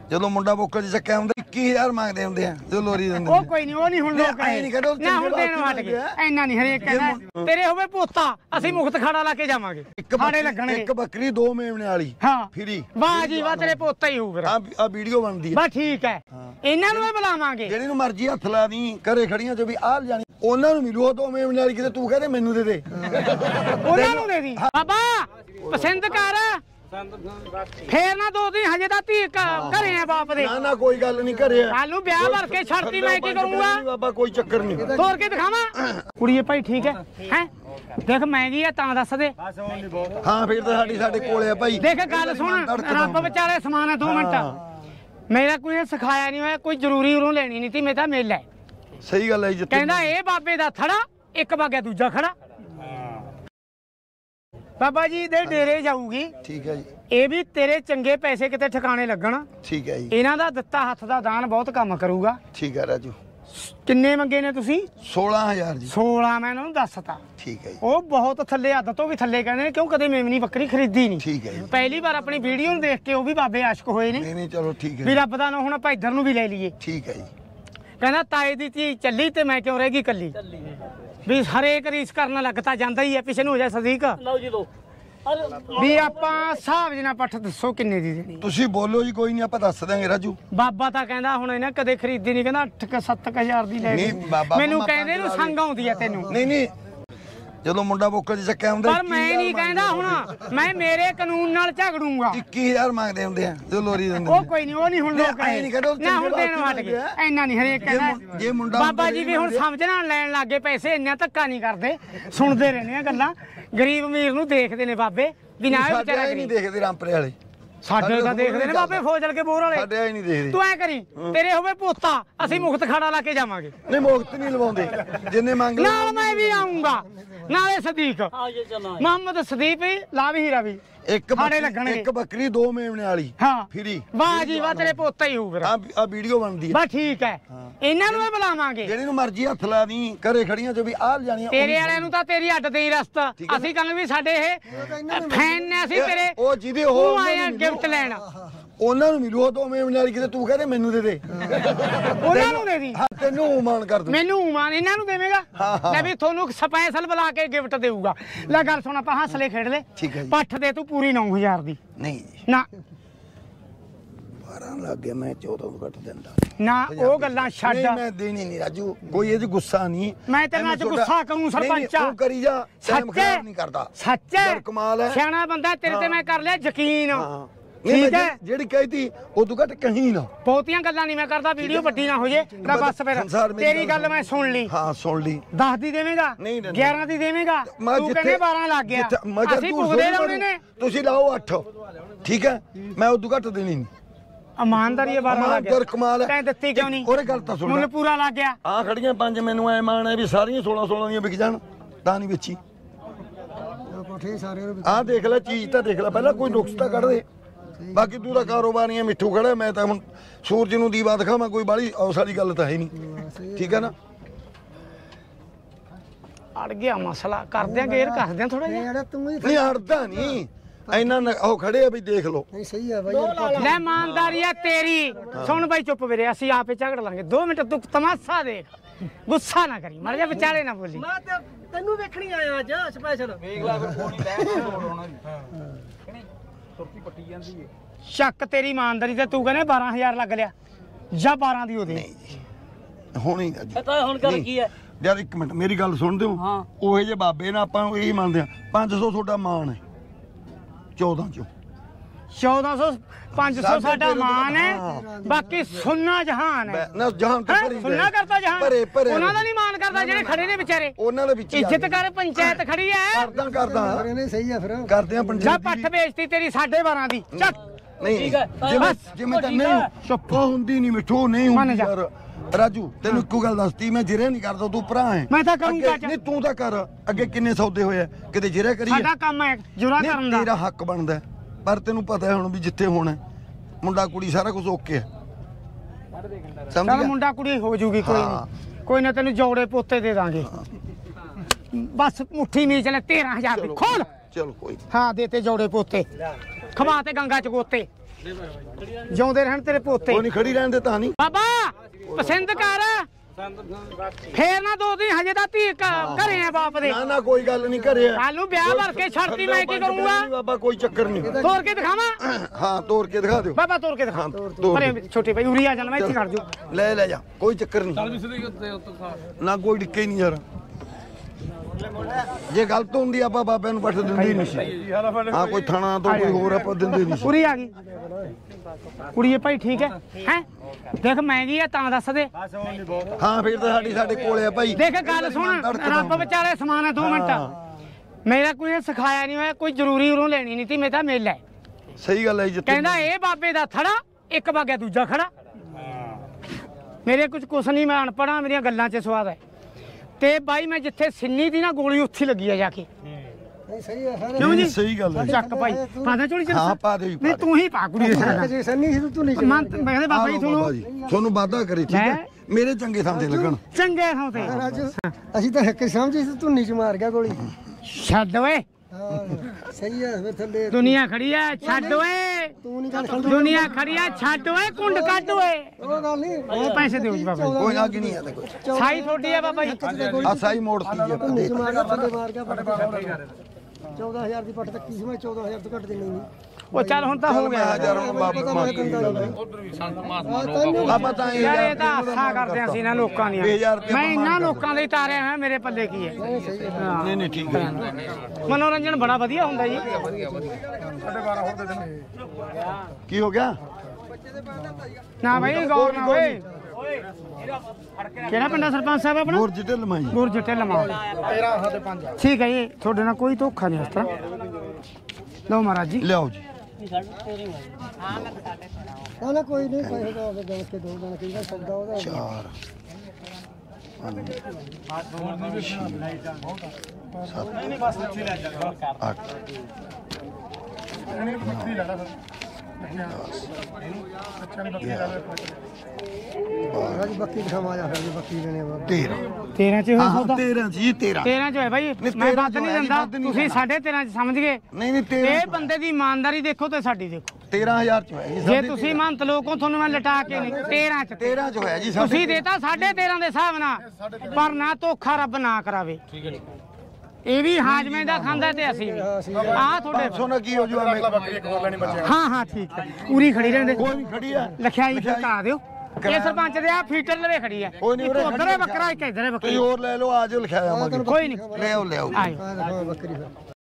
ਜਦੋਂ ਮੁੰਡਾ ਬੋਕਲ 'ਚ ਚੱਕਿਆ ਹੁੰਦਾ 21000 ਮੰਗਦੇ ਹੁੰਦੇ ਆ ਜਦੋਂ ਲੋਰੀ ਦਿੰਦੇ ਉਹ ਕੋਈ ਨਹੀਂ, ਉਹ ਨਹੀਂ ਹੁਣ ਲੋਕ ਐ ਨਹੀਂ ਕਹਿੰਦੇ ਨਾ ਹੁਣ ਦੇਣ ਹਟ ਗਏ। ਇੰਨਾ ਨਹੀਂ ਹਰੇਕ ਕਹਿੰਦਾ ਤੇਰੇ ਹੋਵੇ ਪੋਤਾ ਅਸੀਂ ਮੁਕਤ ਖਾੜਾ ਲਾ ਕੇ ਜਾਵਾਂਗੇ, ਖਾੜੇ ਲੱਗਣਗੇ। ਇੱਕ ਬੱਕਰੀ 2 ਮੇਮਣੇ ਵਾਲੀ ਹਾਂ ਫਰੀ। ਵਾਹ ਜੀ ਵਾਹ, ਤੇਰੇ ਪੋਤਾ ਹੀ ਹੋਊ ਫਿਰ। ਆ ਵੀਡੀਓ ਬਣਦੀ ਹੈ ਬਸ ਠੀਕ ਹੈ, ਇਹਨਾਂ ਨੂੰ ਵੀ ਬੁਲਾਵਾਂਗੇ। ਜਿਹੜੀ ਨੂੰ ਮਰਜ਼ੀ ਹੱਥ ਲਾ ਦੀ ਘਰੇ ਖੜੀਆਂ ਚ ਵੀ ਆਹ ਜਾਣੀ ਉਹਨਾਂ ਨੂੰ ਮਿਲੂ 2 ਮੇਮਣੇ ਵਾਲੀ, ਕਿਤੇ ਤੂੰ ਕਹਦੇ ਮੈਨੂੰ ਦੇ ਦੇ ਉਹਨਾਂ ਨੂੰ ਦੇ ਦੀ। ਬਾਬਾ ਪਸੰਦ ਕਰ ਫੇਰ ਨਾ 2 ਦਿਨ ਹਜੇ ਤਾਂ ਧੀ ਘਰੇ ਆ ਬਾਪ ਦੇ। ਨਾ ਕੋਈ ਗੱਲ ਨਹੀਂ ਘਰੇ ਆਲੂ ਵਿਆਹ ਭਰ ਕੇ ਛੱਡਤੀ ਮੈਂ ਕੀ ਕਰੂੰਗਾ ਬਾਬਾ, ਕੋਈ ਚੱਕਰ ਨਹੀਂ। ਤੋਰ ਕੇ ਦਿਖਾਵਾਂ ਕੁੜੀਏ ਭਾਈ ਠੀਕ ਹੈ ਹੈ ਦੇਖ ਮਹਿੰਗੀ ਆ ਤਾਂ ਦੱਸ ਦੇ। ਹਾਂ ਫੇਰ ਤਾਂ ਸਾਡੇ ਕੋਲੇ ਆ ਭਾਈ। ਦੇਖ ਗੱਲ ਸੁਣ, ਰੱਬ ਵਿਚਾਰੇ ਸਮਾਨ ਹੈ 2 ਮਿੰਟ। ਮੇਰਾ ਕੋਈ ਨੇ ਸਿਖਾਇਆ ਨਹੀਂ ਹੋਇਆ, ਕੋਈ ਜ਼ਰੂਰੀ ਉਹਨੂੰ ਲੈਣੀ ਨਹੀਂ ਤੀ, ਮੈਂ ਤਾਂ ਮੇਲਾ ਹੈ। ਸਹੀ ਗੱਲ ਹੈ। ਕਹਿੰਦਾ ਇਹ ਬਾਬੇ ਦਾ ਥੜਾ ਇੱਕ ਬਾਗਿਆ ਦੂਜਾ ਖੜਾ। ਬਾਬਾ ਜੀ ਦੇ ਡੇਰੇ ਜਾਊਗੀ। ਠੀਕ ਹੈ ਜੀ। ਇਹ ਵੀ ਤੇਰੇ ਚੰਗੇ ਪੈਸੇ ਕਿਤੇ ਠਿਕਾਣੇ ਲੱਗਣ। ਠੀਕ ਹੈ ਜੀ। ਇਹਨਾਂ ਦਾ ਦਿੱਤਾ ਹੱਥ ਦਾ ਦਾਨ ਬਹੁਤ ਕੰਮ ਕਰੂਗਾ। ਠੀਕ ਹੈ ਰਾਜੂ। ਕਿੰਨੇ ਮੰਗੇ ਨੇ ਤੁਸੀਂ? 16000 ਜੀ। 16 ਮੈਂ ਇਹਨਾਂ ਨੂੰ ਦੱਸਤਾ। ਠੀਕ ਹੈ ਜੀ। ਉਹ ਬਹੁਤ ਥੱਲੇ ਹੱਦ ਤੋਂ ਵੀ ਥੱਲੇ ਕਹਿੰਦੇ ਨੇ, ਕਿਉਂ ਕਦੇ ਮੇਮਨੀ ਬੱਕਰੀ ਖਰੀਦੀ ਨਹੀਂ। ਠੀਕ ਹੈ ਜੀ। ਪਹਿਲੀ ਵਾਰ ਆਪਣੀ ਵੀਡੀਓ ਨੂੰ ਦੇਖ ਕੇ ਉਹ ਵੀ ਬਾਬੇ ਆਸ਼ਕ ਹੋਏ ਨੇ। ਨਹੀਂ ਚਲੋ ਠੀਕ ਹੈ ਵੀ ਰੱਬ ਦਾ ਨਾ ਹੁਣ ਆਪਾਂ ਇੱਧਰ ਨੂੰ ਵੀ ਲੈ ਲਈਏ। ਠੀਕ ਹੈ ਜੀ। ਕਹਿੰਦਾ ਤਾਏ ਦੀ ਧੀ ਚੱਲੀ ਤੇ ਮੈਂ ਕਿਉਂ ਰਹਿ ਗਈ ਕੱਲੀ। ਵੀ ਹਰੇਕ ਰੀਸ ਕਰਨ ਲੱਗਤਾ ਜਾਂਦਾ ਹੀ ਹੈ। ਪਿੱਛੇ ਨੂੰ ਹੋ ਜਾ ਸਦੀਕ। ਲਓ ਜੀ ਲਓ ਵੀ ਆਪਾਂ ਹਿਸਾਬ ਜਿਨਾ ਪੱਠ ਦੱਸੋ ਕਿੰਨੇ ਦੀ ਦੇਣੀ। ਤੁਸੀਂ ਬੋਲੋ ਜੀ, ਕੋਈ ਨਹੀਂ ਆਪਾਂ ਦੱਸ ਦਾਂਗੇ ਰਾਜੂ। ਬਾਬਾ ਤਾਂ ਕਹਿੰਦਾ ਹੁਣ ਇਹਨੇ ਕਦੇ ਖਰੀਦੀ ਨਹੀਂ, ਕਹਿੰਦਾ 8-7 ਦੀ ਲੈ ਨਹੀਂ ਬਾਬਾ, ਮੈਨੂੰ ਕਹਿੰਦੇ ਨੂੰ ਸੰਗ ਆਉਂਦੀ ਹੈ ਤੈਨੂੰ। ਨਹੀਂ ਜਦੋਂ ਮੁੰਡਾ ਬੋਕਲ 'ਚ ਚੱਕਿਆ ਹੁੰਦਾ ਪਰ ਮੈਂ ਨਹੀਂ ਕਹਿੰਦਾ ਹੁਣ, ਮੈਂ ਮੇਰੇ ਕਾਨੂੰਨ ਨਾਲ ਝਗੜੂੰਗਾ। 21000 ਮੰਗਦੇ ਹੁੰਦੇ ਆ ਜਦੋਂ ਲੋਰੀ ਦਿੰਦੇ। ਉਹ ਕੋਈ ਨਹੀਂ, ਉਹ ਨਹੀਂ ਹੁਣ ਲੋਕ ਐ ਨਹੀਂ ਕਹਿੰਦੇ ਨਾ ਹੁਣ ਦੇਣ ਹਟ ਗਏ। ਇੰਨਾ ਨਹੀਂ ਹਰੇਕ ਕਹਿੰਦਾ। ਜੇ ਮੁੰਡਾ ਬਾਬਾ ਜੀ ਵੀ ਹੁਣ ਸਮਝਣਾ ਲੈਣ ਲੱਗੇ ਪੈਸੇ, ਇੰਨਾ ਧੱਕਾ ਨਹੀਂ ਕਰਦੇ। ਸੁਣਦੇ ਰਹਿੰਦੇ ਆ ਗੱਲਾਂ, ਗਰੀਬ ਅਮੀਰ ਨੂੰ ਦੇਖਦੇ ਨੇ ਬਾਬੇ ਵੀ ਨਾ ਇਹ ਵਿਚਾਰਾ ਨਹੀਂ ਦੇਖਦੇ ਰਾਮਪਰੇ ਵਾਲੇ। ਸਾਡੇ ਤਾਂ ਦੇਖਦੇ ਨੇ ਬਾਬੇ ਫੌਜਲ ਕੇ ਬੋਰ ਵਾਲੇ। ਸਾਡੇ ਆਈ ਨਹੀਂ ਦੇਖਦੇ। ਤੂੰ ਐ ਕਰੀ ਤੇਰੇ ਹੋਵੇ ਪੋਤਾ ਅਸੀਂ ਮੁਕਤ ਖਾੜਾ ਲਾ ਕੇ ਜਾਵਾਂਗੇ। ਨਹੀਂ ਮੁਕਤ ਨਹੀਂ ਲਵਾਉਂਦੇ, ਜਿੰਨੇ ਮੰਗ ਲਓ ਨਾਲ ਮੈਂ ਵੀ ਆਉਂਗਾ, ਨਾਲੇ ਸਦੀਕ ਮੁਹੰਮਦ ਸਦੀਪ ਲਾ ਵੀ ਹੀਰਾ ਵੀ ਇੱਕ ਖਾੜੇ ਲੱਗਣਗੇ। ਇੱਕ ਬੱਕਰੀ 2 ਮੇਮਣੇ ਵਾਲੀ ਹਾਂ ਫਰੀ। ਵਾਹ ਜੀ ਵਾਹ, ਤੇਰੇ ਪੋਤਾ ਹੀ ਹੋਊ ਫਿਰ। ਆ ਵੀਡੀਓ ਬਣਦੀ ਹੈ। ਬਸ ਠੀਕ ਹੈ, ਇਹਨਾਂ ਨੂੰ ਵੀ ਬੁਲਾਵਾਂਗੇ। ਜਿਹੜੀ ਨੂੰ ਮਰਜ਼ੀ ਹੱਥ ਲਾ ਦੀ ਘਰੇ ਖੜੀਆਂ ਚ ਵੀ ਆਹ ਜਾਣੀਆਂ। ਤੇਰੇ ਵਾਲਿਆਂ ਨੂੰ ਤਾਂ ਤੇਰੀ ਅੱਡ ਦੇ ਹੀ ਰਸਤਾ। ਅਸੀਂ ਕਹਿੰਦੇ ਵੀ ਸਾਡੇ ਇਹ ਫੈਨ ਨੇ, ਅਸੀਂ ਤੇਰੇ ਉਹ ਜਿਹਦੇ ਉਹ ਆਏ ਆ ਗਿਫਟ ਲੈਣ। ਉਹਨਾਂ ਨੂੰ ਮਿਲੂ 2 ਮੇਮਣੇ ਵਾਲੀ, ਕਿਤੇ ਤੂੰ ਕਹਦੇ ਮੈਨੂੰ ਦੇ ਦੇ ਉਹਨਾਂ ਨੂੰ ਦੇ ਦੀ। ਹਾਂ ਤੈਨੂੰ ਮਾਣ ਕਰ ਦੂੰ। ਮੈਨੂੰ ਮਾਨ ਇਹਨਾਂ ਨੂੰ ਦੇਵੇਂਗਾ। ਲੈ ਵੀ ਤੁਹਾਨੂੰ ਸਪੈਸ਼ਲ ਬੁਲਾ ਕੇ ਗਿਫਟ ਦੇਊਗਾ। ਲੈ ਗੱਲ ਸੁਣ, ਆਪਾਂ ਹੱਸਲੇ ਖੇਡ ਲੈ। ਠੀਕ ਹੈ ਜੀ। ਪੱਠ ਦੇ ਤੂੰ ਪੂਰੀ 9000 ਦੀ। ਨਹੀਂ ਜੀ ਨਾ 12 ਲੱਗ ਗਿਆ, ਮੈਂ 14 ਤੋਂ ਘੱਟ ਦਿੰਦਾ ਨਾ, ਉਹ ਗੱਲਾਂ ਛੱਡ। ਨਹੀਂ ਮੈਂ ਦੇਣੀ ਨਹੀਂ ਰਾਜੂ, ਕੋਈ ਇਹ 'ਚ ਗੁੱਸਾ ਨਹੀਂ। ਮੈਂ ਤੇਰੇ ਨਾਲ ਗੁੱਸਾ ਕਰੂੰ ਸਰਪੰਚਾ। ਤੂੰ ਕਰੀ ਜਾ, ਟਾਈਮ ਖਰਾਬ ਨਹੀਂ ਕਰਦਾ। ਸੱਚ ਹੈ, ਕਮਾਲ ਹੈ, ਸਿਆਣਾ ਬੰਦਾ। ਤੇਰੇ ਤੇ ਮੈਂ ਕਰ ਲਿਆ ਯਕੀਨ। ਠੀਕ ਹੈ, ਜਿਹੜੀ ਕਹਿਤੀ ਉਦੋਂ ਘੱਟ ਕਹੀਂ ਨਾ। ਬਹੁਤੀਆਂ ਗੱਲਾਂ ਨਹੀਂ ਮੈਂ ਕਰਦਾ, ਵੀਡੀਓ ਵੱਡੀ ਨਾ ਹੋ ਜੇ। ਲੈ ਬਸ ਫਿਰ ਤੇਰੀ ਗੱਲ ਮੈਂ ਸੁਣ ਲਈ। ਹਾਂ ਸੁਣ ਲਈ। 10 ਦੀ ਦੇਵੇਂਗਾ, 11 ਦੀ ਦੇਵੇਂਗਾ, ਤੂੰ ਕਹਿੰਦੇ 12 ਲੱਗ ਗਿਆ। ਅਸੀਂ ਭੁਗਦੇ ਲਾਉਣੇ ਨੇ, ਤੁਸੀਂ ਲਾਓ 8। ਠੀਕ ਹੈ, ਮੈਂ ਉਦੋਂ ਘੱਟ ਦੇਣੀ ਨਹੀਂ। ਇਮਾਨਦਾਰੀ 12 ਲੱਗ ਗਿਆ। ਕਮਾਲ ਹੈ, ਤੈਂ ਦਿੱਤੀ ਕਿਉਂ ਨਹੀਂ? ਉਹਦੇ ਗੱਲ ਤਾਂ ਸੁਣ, ਮੁੱਲ ਪੂਰਾ ਲੱਗ ਗਿਆ। ਆ ਖੜੀਆਂ 5, ਮੈਨੂੰ ਐ ਮਾਣ ਹੈ ਵੀ ਸਾਰੀਆਂ 16 ਦੀਆਂ ਵਿਕ ਜਾਣ, ਤਾਂ ਨਹੀਂ ਵੇਚੀ। ਆਹ ਦੇਖ ਲੈ, ਚੀਜ਼ ਤਾਂ ਦੇਖ ਲੈ ਪਹਿਲਾਂ, ਕੋਈ ਨੁਕਸ ਤਾਂ ਕੱਢ ਦੇ। ਬਾਕੀ ਤੂੰ ਦਾ ਕਾਰੋਬਾਰੀਆਂ ਮਿੱਠੂ ਖੜਾ, ਮੈਂ ਤਾਂ ਹੁਣ ਸੂਰਜ ਨੂੰ ਦੀਵਾ ਦਿਖਾਵਾਂ, ਕੋਈ ਬਾਲੀ ਔਸ ਵਾਲੀ ਗੱਲ ਤਾਂ ਹੈ ਨਹੀਂ। ਠੀਕ ਹੈ ਨਾ, ਅੜ ਗਿਆ ਮਸਲਾ। ਕਰਦੇ ਆ ਗੇਰ, ਕਰਦੇ ਆ ਥੋੜਾ ਜਿਹਾ। ਨਹੀਂ ਅੜਦਾ ਨਹੀਂ, ਇੰਨਾ ਉਹ ਖੜੇ ਆ ਵੀ ਦੇਖ ਲੋ। ਨਹੀਂ ਸਹੀ ਆ ਬਾਈ। ਲੈ ਇਮਾਨਦਾਰੀ ਆ ਤੇਰੀ। ਸੁਣ ਬਾਈ ਚੁੱਪ ਵੀਰੇ, ਅਸੀਂ ਆਪੇ ਝਗੜ ਲਾਂਗੇ 2 ਮਿੰਟ। ਤੂੰ ਤਮਾਸ਼ਾ ਦੇਖ, ਗੁੱਸਾ ਨਾ ਕਰੀ, ਮਰ ਜਾ ਵਿਚਾਲੇ ਨਾ ਬੋਲੀ। ਮੈਂ ਤੈਨੂੰ ਵੇਖਣੀ ਆਇਆ ਅੱਜ ਸਪੈਸ਼ਲ। ਵੇਖ ਲੈ ਫਿਰ ਫੋਨ ਹੀ ਲੈ ਹੋਣਾ ਜੀ। ਕਿਹਨੇ ਸੁਰਤੀ ਪੱਟੀ ਜਾਂਦੀ ਏ। ਸ਼ੱਕ ਤੇਰੀ ਇਮਾਨਦਾਰੀ ਤੇ। ਤੂੰ ਕਹਿੰਦੇ 12000 ਲੱਗ ਲਿਆ ਜਾਂ 12 ਦੀ ਉਹਦੇ। ਹੁਣ ਹੀ ਤਾਂ ਹੁਣ ਗੱਲ ਕੀ ਹੈ ਯਾਰ, ਇੱਕ ਮਿੰਟ ਮੇਰੀ ਗੱਲ ਸੁਣ ਦਿਓ। ਉਹੇ ਜੇ ਬਾਬੇ ਨਾ ਆਪਾਂ ਇਹੀ ਮੰਨਦੇ ਆ। 500 ਤੁਹਾਡਾ ਮਾਣ ਹੈ 14 ਚੋਂ। 1400 500 ਸਾਡਾ ਮਾਨ ਹੈ, ਬਾਕੀ ਸੁੰਨਾ ਜਹਾਨ ਹੈ। ਨਾ ਜਹਾਨ ਤੇ ਭਰੀ ਸੁੰਨਾ ਕਰਤਾ ਜਹਾਨ। ਭਰੇ ਉਹਨਾਂ ਦਾ ਨਹੀਂ ਮਾਨ ਕਰਦਾ ਜਿਹੜੇ ਖੜੇ ਨੇ ਵਿਚਾਰੇ। ਉਹਨਾਂ ਦੇ ਵਿੱਚ ਇੱਜ਼ਤ ਕਰ, ਪੰਚਾਇਤ ਖੜੀ ਹੈ। ਕਰਦਾ ਨਹੀਂ ਸਹੀ ਆ ਫਿਰ। ਕਰਦੇ ਆ ਜਾ ਪੰਚਾਇਤ ਪੱਠ ਵੇਚਤੀ ਤੇਰੀ 12.5 ਦੀ। ਚੱਕ ਨਹੀਂ ਜਿਵੇਂ ਤਾਂ ਨਹੀਂ ਚੁੱਪ ਹੁੰਦੀ ਨਹੀਂ ਮਿੱਠੂ, ਨਹੀਂ ਹੁੰਦੀ ਯਾਰ। ਰਾਜੂ ਤੈਨੂੰ ਇੱਕੋ ਗੱਲ ਦੱਸਤੀ, ਮੈਂ ਜਿਰੇ ਨਹੀਂ ਕਰਦਾ, ਤੂੰ ਭਰਾ ਹੈ। ਮੈਂ ਤਾਂ ਕਰੂੰਗਾ। ਨਹੀਂ ਤੂੰ ਤਾਂ ਕਰ। ਅੱਗੇ ਕਿੰਨੇ ਸੌਦੇ ਹੋਏ ਆ, ਕਿਤੇ ਜਿਰੇ ਕਰੀਏ। ਸਾਡਾ ਕੰਮ ਹੈ ਜੁਰਾ ਕਰਨ ਦਾ। ਤੇਰਾ ਹੱਕ ਬਣਦਾ, ਪਰ ਤੈਨੂੰ ਪਤਾ ਹੈ ਹੁਣ ਵੀ ਜਿੱਥੇ ਹੋਣਾ ਮੁੰਡਾ ਕੁੜੀ ਸਾਰਾ ਕੁਝ ਓਕੇ ਹੈ। ਸਮਝ ਚੱਲ ਗਿਆ? ਮੁੰਡਾ ਕੁੜੀ ਹੋ ਜੂਗੀ, ਕੋਈ ਨਹੀਂ, ਕੋਈ ਨਾ, ਤੈਨੂੰ ਜੋੜੇ ਪੋਤੇ ਦੇ ਦਾਂਗੇ। ਬਸ ਮੁੱਠੀ ਨੀਚ ਲੈ 13000 ਦੀ ਖੋਲ। ਚਲੋ ਕੋਈ ਹਾਂ ਦੇਤੇ ਜੋੜੇ ਪੋਤੇ, ਖਵਾ ਤੇ ਗੰਗਾ ਚ ਗੋਤੇ। ਜਿਉਂਦੇ ਰਹਿਣ ਤੇਰੇ ਪੋਤੇ ਕੋਈ ਨਹੀਂ ਖੜੀ ਰਹਿਣ ਦੇ ਤਾਂ ਨਹੀਂ ਬਾਬਾ ਪਸੰਦ ਕਰ ਫੇਰ ਨਾ ਦੋ ਦਿਨ ਹਜੇ ਤਾਂ ਧੀ ਘਰੇ ਆ ਬਾਪ ਦੇ ਨਾ ਕੋਈ ਗੱਲ ਨਹੀਂ ਘਰੇ ਆ ਕੱਲ ਨੂੰ ਵਿਆਹ ਭਰ ਕੇ ਛੱਡਤੀ ਮੈਂ ਕੀ ਕਰੂੰਗਾ ਬਾਬਾ ਕੋਈ ਚੱਕਰ ਨਹੀਂ ਤੋੜ ਕੇ ਦਿਖਾਵਾਂ ਹਾਂ ਤੋੜ ਕੇ ਦਿਖਾ ਦਿਓ ਬਾਬਾ ਤੋੜ ਕੇ ਦਿਖਾ ਤੋੜ ਪਰੇ ਛੋਟੇ ਭਾਈ ਉਰੀ ਆ ਜਾਣਾ ਮੈਂ ਇੱਥੇ ਖੜ ਜੂ ਲੈ ਜਾ ਕੋਈ ਚੱਕਰ ਨਹੀਂ ਨਾ ਕੋਈ ਡਿੱਕੇ ਨਹੀਂ ਯਾਰ ਜੇ ਗਲਤ ਹੁੰਦੀ ਆਪਾਂ ਬਾਬਿਆਂ ਨੂੰ ਪੱਠ ਦਿੰਦੇ ਨਹੀਂ ਸੀ ਹਾਂ ਕੋਈ ਥਾਣਾ ਤੋਂ ਕੋਈ ਹੋਰ ਆਪਾਂ ਦਿੰਦੇ ਨਹੀਂ ਸੀ ਉਰੀ ਆ ਗਈ ਕੁੜੀਏ ਭਾਈ ਠੀਕ ਹੈ ਹੈ ਦੇਖ ਮਹਿੰਗੀ ਆ ਤਾਂ ਦੱਸ ਦੇ ਹਾਂ ਫਿਰ ਤਾਂ ਸਾਡੇ ਕੋਲੇ ਆ ਭਾਈ ਦੇਖ ਗੱਲ ਸੁਣ ਰੱਬ ਵਿਚਾਲੇ ਸਮਾਨ ਹੈ 2 ਮਿੰਟ ਮੇਰਾ ਕੋਈ ਸਿਖਾਇਆ ਨਹੀਂ ਹੋਇਆ ਕੋਈ ਜ਼ਰੂਰੀ ਉਰੋਂ ਲੈਣੀ ਨਹੀਂ ਤੀ ਮੇਰਾ ਤਾਂ ਮੇਲਾ ਹੈ ਸਹੀ ਗੱਲ ਹੈ ਜੀ ਕਹਿੰਦਾ ਇਹ ਬਾਬੇ ਦਾ ਥੜਾ ਇੱਕ ਬਾਗਿਆ ਦੂਜਾ ਖੜਾ ਮੇਰੇ ਕੁਛ ਨਹੀਂ ਮੈਂ ਅਨਪੜ੍ਹਾਂ ਮੇਰੀਆਂ ਗੱਲਾਂ 'ਚ ਸਵਾਦ ਹੈ ਤੇ ਬਾਈ ਮੈਂ ਜਿੱਥੇ ਸਿੰਨੀ ਦੀ ਨਾ ਗੋਲੀ ਉੱਥੇ ਲੱਗੀ ਆ ਜਾ ਕੇ ਸਹੀ ਹੈ ਸਾਰੇ ਕਿਉਂ ਜੀ ਸਹੀ ਗੱਲ ਹੈ ਚੱਕ ਭਾਈ ਪਾਦਾ ਚੋਲੀ ਚ ਹਾਂ ਪਾ ਦੇ ਨਹੀਂ ਤੂੰ ਹੀ ਪਾ ਕੁੜੀ ਦੇ ਸਾਰਾ ਜੇ ਸੰਨੀ ਸੀ ਤੂੰ ਨਹੀਂ ਮਨ ਮੈਂ ਕਹਿੰਦੇ ਬਾਬਾ ਜੀ ਤੁਹਾਨੂੰ ਵਾਅਦਾ ਕਰੀ ਠੀਕ ਹੈ ਮੇਰੇ ਚੰਗੇ ਥਾਂ ਤੇ ਲੱਗਣ ਚੰਗੇ ਥਾਂ ਤੇ ਰਾਜੂ ਅਸੀਂ ਤਾਂ ਇੱਕ ਸਮਝੀ ਸੀ ਤੂੰ ਨਹੀਂ ਮਾਰ ਗਿਆ ਗੋਲੀ ਛੱਡ ਓਏ ਹਾਂ ਸਹੀ ਹੈ ਫਿਰ ਥੱਲੇ ਦੁਨੀਆ ਖੜੀ ਐ ਛੱਡ ਓਏ ਤੂੰ ਨਹੀਂ ਗੱਲ ਦੁਨੀਆ ਖੜੀ ਐ ਛੱਡ ਓਏ ਕੁੰਡ ਕੱਢ ਓਏ ਉਹ ਗੱਲ ਨਹੀਂ ਉਹ ਪੈਸੇ ਦਿਓ ਜੀ ਬਾਬਾ ਕੋਈ ਅੱਗ ਨਹੀਂ ਆ ਤੇ ਕੋਈ ਸਾਈ ਥੋੜੀ ਐ ਬਾਬਾ ਜੀ ਆ ਸਾਈ ਮੋੜ ਸੀ ਜੀ ਆਪਾਂ ਨਹੀਂ ਮਾਰ ਗਿਆ ਥੱਲੇ ਮਾਰ ਗਿਆ ਪੱਟ 14000 ਦੀ ਪੱਟ ਤੱਕੀ ਸੀ ਮੈਂ 14000 ਤੋਂ ਘੱਟ ਦੇਣੀ ਨਹੀਂ ਉਹ ਚੱਲ ਹੁਣ ਤਾਂ ਹੋ ਗਿਆ ਯਾਰ ਬਾਬਾ ਮਾਰ ਕੇ ਬਾਬਾ ਤਾਂ ਯਾਰ ਇਹ ਤਾਂ ਆਸਾ ਕਰਦੇ ਆਂ ਸੀ ਨਾ ਲੋਕਾਂ ਦੀਆਂ 2000 ਰੁਪਏ ਮੈਂ ਇਹਨਾਂ ਲੋਕਾਂ ਲਈ ਤਾਰਿਆ ਹੋਇਆ ਮੇਰੇ ਪੱਲੇ ਕੀ ਹੈ ਨਹੀਂ ਠੀਕ ਹੈ ਮਨੋਰੰਜਨ ਬੜਾ ਵਧੀਆ ਹੁੰਦਾ ਜੀ ਕੀ ਹੋ ਗਿਆ ਨਾ ਭਾਈ ਗੌਰ ਨਾ ਓਏ ਕਿਹੜਾ ਪਿੰਡਾ ਸਰਪੰਚ ਸਾਹਿਬ ਆਪਣਾ ਹੋਰ ਜਿੱਤੇ ਲਮਾਈ ਗੁਰਜ ਢਿੱਲਵਾਂ 13 ਦੇ 5 ਠੀਕ ਹੈ ਜੀ ਤੁਹਾਡੇ ਨਾਲ ਕੋਈ ਧੋਖਾ ਨਹੀਂ ਇਸ ਤਰ੍ਹਾਂ ਲਓ ਮਹਾਰਾਜ ਜੀ ਲਿਆਓ ਜੀ ਨਾ ਕੋਈ ਨਹੀਂ ਪੈਸੇ ਦਾ ਉਹਦੇ ਗਣ ਕੇ ਦੋ ਗਣ ਕੇ ਇਹਦਾ ਸੌਦਾ ਉਹਦਾ 4 ਰਾਜ ਬੱਕੀ ਦਿਖਾਵਾ ਜਾ ਫਿਰ ਬੱਕੀ ਦੇਣੇ ਵਾ 13 ਚ ਹੋਇਆ ਸੌਦਾ 13 ਜੀ 13 13 ਚ ਹੋਇਆ ਭਾਈ ਮੈਂ ਵੱਧ ਨਹੀਂ ਦਿੰਦਾ ਤੁਸੀਂ 13.5 ਚ ਸਮਝ ਗਏ ਨਹੀਂ 13 ਇਹ ਬੰਦੇ ਦੀ ਇਮਾਨਦਾਰੀ ਦੇਖੋ ਤੇ ਸਾਡੀ ਦੇਖੋ 13000 ਚ ਹੋਇਆ ਜੀ ਜੇ ਤੁਸੀਂ ਮੰਤ ਲੋਕੋ ਤੁਹਾਨੂੰ ਮੈਂ ਲਟਾ ਕੇ ਨਹੀਂ 13 ਚ 13 ਚ ਹੋਇਆ ਜੀ ਤੁਸੀਂ ਦੇਤਾ 13.5 ਦੇ ਹਿਸਾਬ ਨਾਲ ਪਰ ਨਾ ਧੋਖਾ ਰੱਬ ਨਾ ਕਰਾਵੇ ਠੀਕ ਹੈ ਇਹ ਵੀ ਹਾਜਮੇ ਦਾ ਖਾਂਦਾ ਤੇ ਅਸੀਂ ਵੀ ਆ ਤੁਹਾਡੇ ਸੋਨਾ ਕੀ ਹੋ ਜੂਗਾ ਹਾਂ ਠੀਕ ਹੈ ਪੂਰੀ ਖੜੀ ਰਹਿੰਦੇ ਕੋਈ ਨਹੀਂ ਖੜੀ ਆ ਲਖਿਆਈ ਕਰਾ ਦਿਓ ਇਹ ਸਰਪੰਚ ਦੇ ਆ ਫੀਟਰ ਲਵੇ ਖੜੀ ਹੈ ਕੋਈ ਨਹੀਂ ਉਧਰ ਬੱਕਰਾ ਇੱਕ ਇਧਰ ਤੁਸੀਂ ਬੱਕਰੀ ਹੋਰ ਲੈ ਲਓ ਆ ਜਾਓ ਲਿਖਾਇਆ ਆਵਾਂਗੇ ਕੋਈ ਨਹੀਂ ਲਿਆਓ ਆਇਓ ਹਾਂ ਬੱਕਰੀ ਫਿਰ